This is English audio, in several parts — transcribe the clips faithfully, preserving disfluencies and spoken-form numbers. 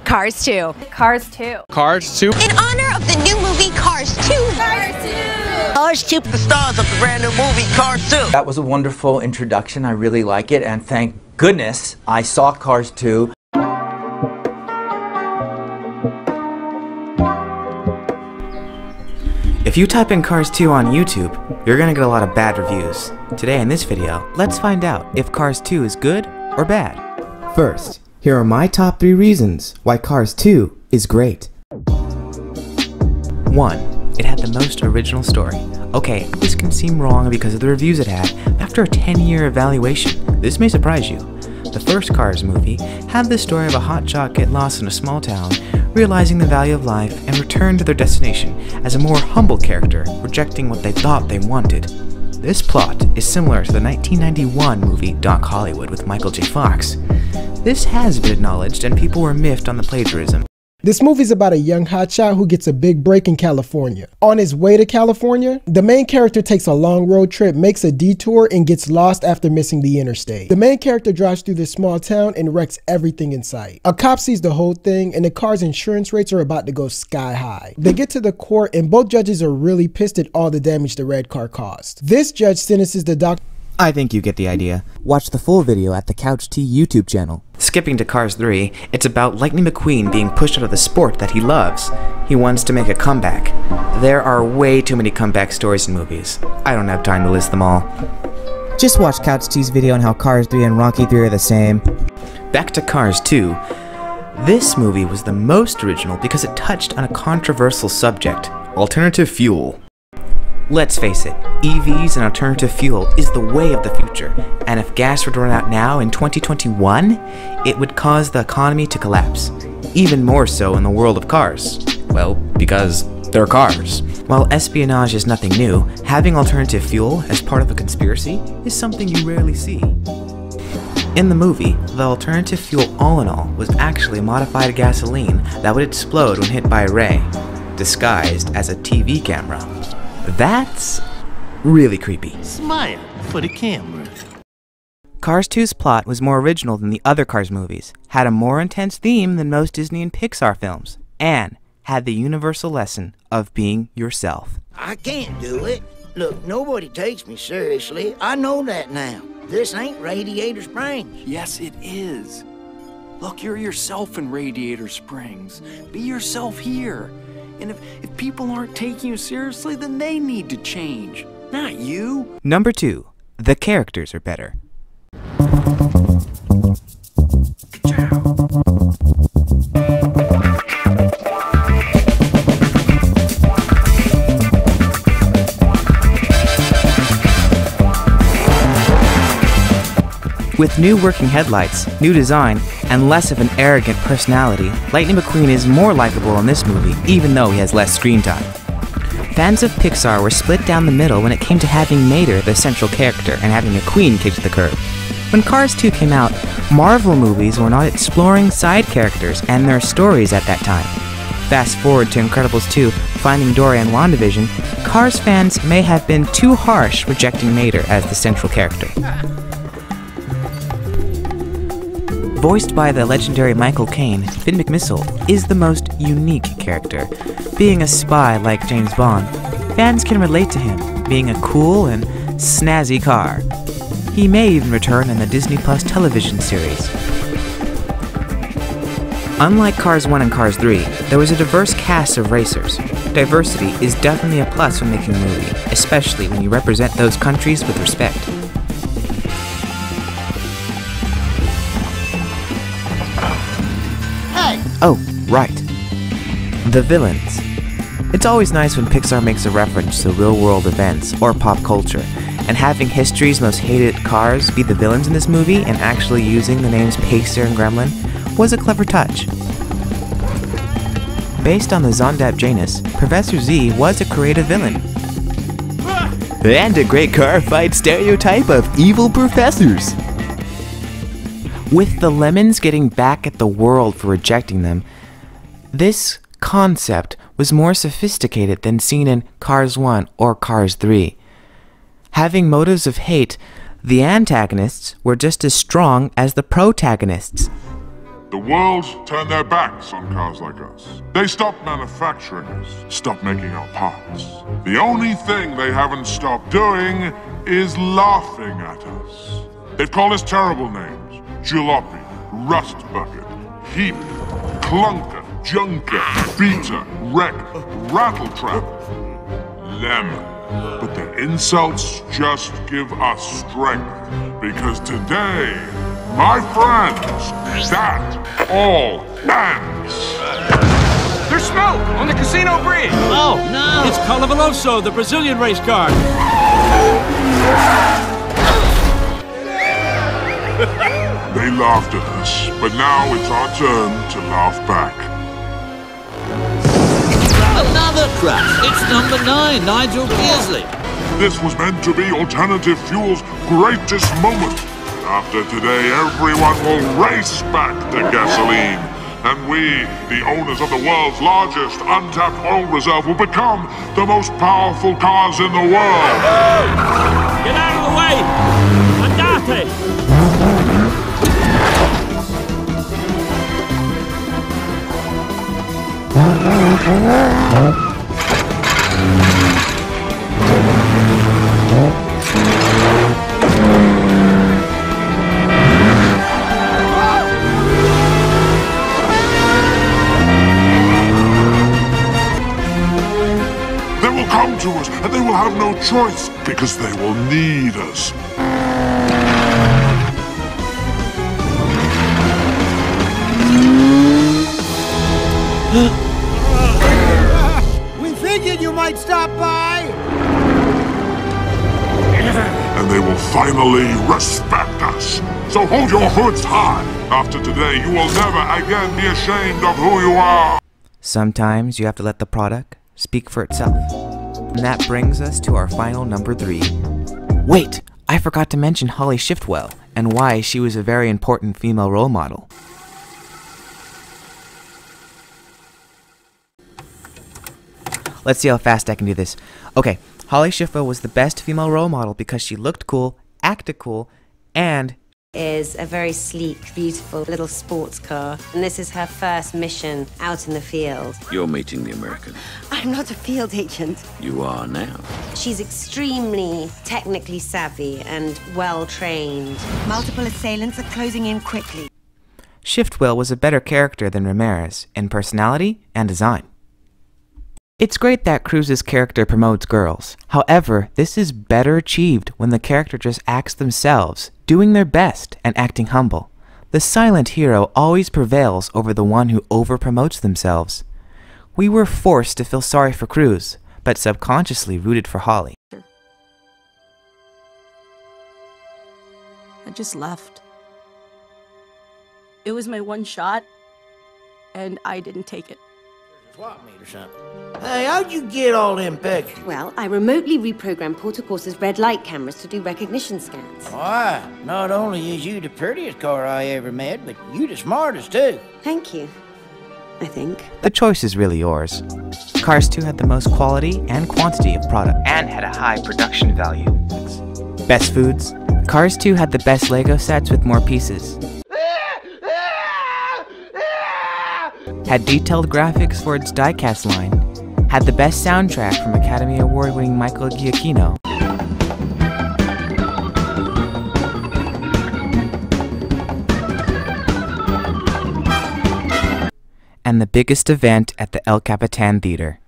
Cars two. Cars two. Cars two. In honor of the new movie Cars two. Cars two. Cars two. The stars of the brand new movie Cars two. That was a wonderful introduction. I really like it, and thank goodness I saw Cars two. If you type in Cars two on YouTube, you're gonna get a lot of bad reviews. Today in this video, let's find out if Cars two is good or bad. First, here are my top three reasons why Cars two is great. one. It had the most original story. Okay, this can seem wrong because of the reviews it had, but after a ten year evaluation, this may surprise you. The first Cars movie had the story of a hotshot get lost in a small town, realizing the value of life and return to their destination as a more humble character, rejecting what they thought they wanted. This plot is similar to the nineteen ninety-one movie Doc Hollywood with Michael J. Fox. This has been acknowledged and people were miffed on the plagiarism. This movie's about a young hotshot who gets a big break in California. On his way to California, the main character takes a long road trip, makes a detour, and gets lost after missing the interstate. The main character drives through this small town and wrecks everything in sight. A cop sees the whole thing, and the car's insurance rates are about to go sky high. They get to the court, and both judges are really pissed at all the damage the red car caused. This judge sentences the doctor. I think you get the idea. Watch the full video at the Couch Tea YouTube channel. Skipping to Cars three, it's about Lightning McQueen being pushed out of the sport that he loves. He wants to make a comeback. There are way too many comeback stories in movies. I don't have time to list them all. Just watch Couch Tea's video on how Cars three and Rocky three are the same. Back to Cars two. This movie was the most original because it touched on a controversial subject, alternative fuel. Let's face it, E Vs and alternative fuel is the way of the future, and if gas were to run out now in twenty twenty-one, it would cause the economy to collapse. Even more so in the world of cars. Well, because they're cars. While espionage is nothing new, having alternative fuel as part of a conspiracy is something you rarely see. In the movie, the alternative fuel all in all was actually modified gasoline that would explode when hit by a ray, disguised as a T V camera. That's really creepy. Smile for the camera. Cars two's plot was more original than the other Cars movies, had a more intense theme than most Disney and Pixar films, and had the universal lesson of being yourself. I can't do it. Look, nobody takes me seriously. I know that now. This ain't Radiator Springs. Yes, it is. Look, you're yourself in Radiator Springs. Be yourself here. And if, if people aren't taking you seriously, then they need to change, not you. Number two, the characters are better. With new working headlights, new design, and less of an arrogant personality, Lightning McQueen is more likable in this movie, even though he has less screen time. Fans of Pixar were split down the middle when it came to having Mater the central character and having McQueen kick to the curb. When Cars two came out, Marvel movies were not exploring side characters and their stories at that time. Fast forward to Incredibles two, Finding Dory and WandaVision, Cars fans may have been too harsh rejecting Mater as the central character. Voiced by the legendary Michael Caine, Finn McMissile is the most unique character. Being a spy like James Bond, fans can relate to him, being a cool and snazzy car. He may even return in the Disney Plus television series. Unlike Cars one and Cars three, there was a diverse cast of racers. Diversity is definitely a plus when making a movie, especially when you represent those countries with respect. Oh, right. The villains. It's always nice when Pixar makes a reference to real-world events or pop culture, and having history's most hated cars be the villains in this movie and actually using the names Pacer and Gremlin was a clever touch. Based on the Zondap Janus, Professor Z was a creative villain. And a great car fight stereotype of evil professors. With the lemons getting back at the world for rejecting them, this concept was more sophisticated than seen in Cars one or Cars three. Having motives of hate, the antagonists were just as strong as the protagonists. The world turned their backs on cars like us. They stopped manufacturing us, stopped making our parts. The only thing they haven't stopped doing is laughing at us. They've called us terrible names. Jalopy, Rust Bucket, Heap, Clunker, Junker, Beater, Wreck, Rattletrap, Lemon. But the insults just give us strength. Because today, my friends, that all ends. There's smoke on the casino bridge. Oh, no. It's Calavaloso, the Brazilian race car. They laughed at us, but now it's our turn to laugh back. Another crash. It's number nine, Nigel Beasley. This was meant to be Alternative Fuel's greatest moment. After today, everyone will race back to gasoline. And we, the owners of the world's largest untapped oil reserve, will become the most powerful cars in the world. Get out of the way! Andate! They will come to us, and they will have no choice, because they will need us. We figured you might stop by. And they will finally respect us. So hold your hoods high. After today, you will never again be ashamed of who you are. Sometimes you have to let the product speak for itself. And that brings us to our final number three. Wait, I forgot to mention Holly Shiftwell and why she was a very important female role model. Let's see how fast I can do this. Okay, Holly Shiftwell was the best female role model because she looked cool, acted cool, and is a very sleek, beautiful little sports car. And this is her first mission out in the field. You're meeting the American. I'm not a field agent. You are now. She's extremely technically savvy and well-trained. Multiple assailants are closing in quickly. Shiftwell was a better character than Ramirez in personality and design. It's great that Cruz's character promotes girls. However, this is better achieved when the character just acts themselves, doing their best and acting humble. The silent hero always prevails over the one who over-promotes themselves. We were forced to feel sorry for Cruz, but subconsciously rooted for Holly. I just left. It was my one shot, and I didn't take it. Swap meet or something. Hey, how'd you get all them pictures? Well, I remotely reprogrammed Portacorsa's red light cameras to do recognition scans. Why? Not only is you the prettiest car I ever met, but you the smartest too. Thank you, I think. The choice is really yours. Cars two had the most quality and quantity of product, and had a high production value. Best foods. Cars two had the best Lego sets with more pieces. Had detailed graphics for its diecast line, had the best soundtrack from Academy Award-winning Michael Giacchino, and the biggest event at the El Capitan Theater.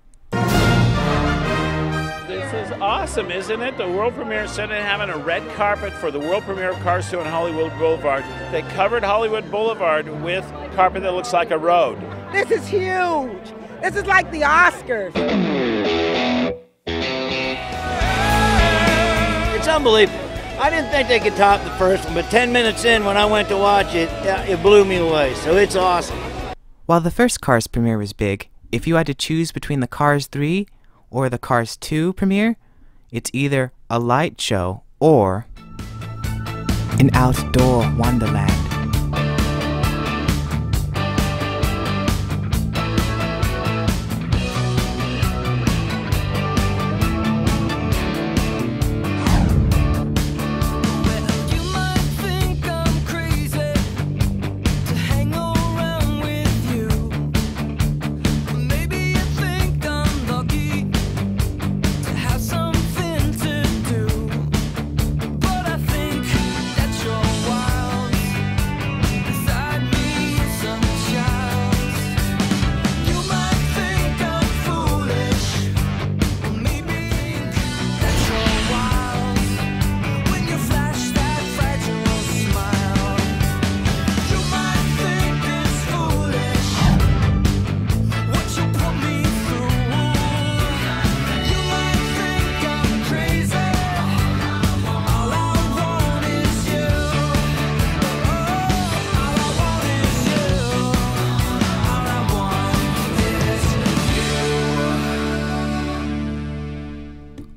This is awesome, isn't it? The world premiere instead of having a red carpet for the world premiere of Cars two on Hollywood Boulevard, they covered Hollywood Boulevard with carpet that looks like a road. This is huge. This is like the Oscars. It's unbelievable. I didn't think they could top the first one, but ten minutes in when I went to watch it, it blew me away, so it's awesome. While the first Cars premiere was big, if you had to choose between the Cars three or the Cars two premiere, it's either a light show or an outdoor wonderland. You might think I'm crazy to hang around.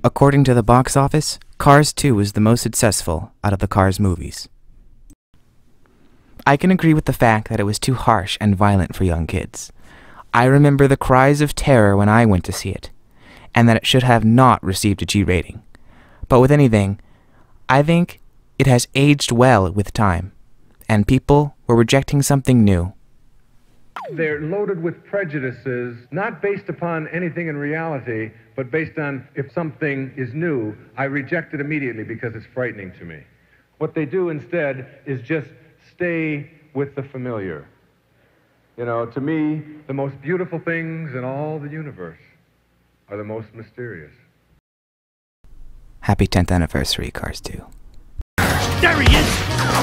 According to the box office, Cars two was the most successful out of the Cars movies. I can agree with the fact that it was too harsh and violent for young kids. I remember the cries of terror when I went to see it, and that it should have not received a G rating. But with anything, I think it has aged well with time, and people were rejecting something new. They're loaded with prejudices, not based upon anything in reality, but based on if something is new, I reject it immediately because it's frightening to me. What they do instead is just stay with the familiar. You know, to me, the most beautiful things in all the universe are the most mysterious. Happy tenth anniversary, Cars two. There he is!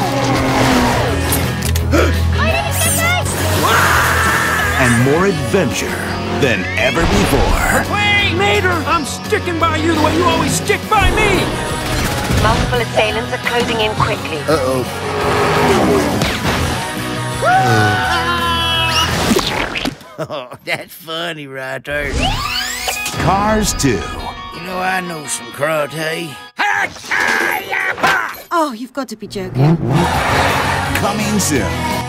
And more adventure than ever before. Wait! Mater! I'm sticking by you the way you always stick by me! Multiple assailants are closing in quickly. Uh-oh. Oh, that's funny right there. Cars two. You know, I know some karate. Oh, you've got to be joking. Coming soon.